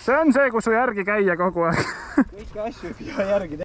see on see, kus su järgi käia kogu aeg. Kõiki asju ei pea järgi tegema.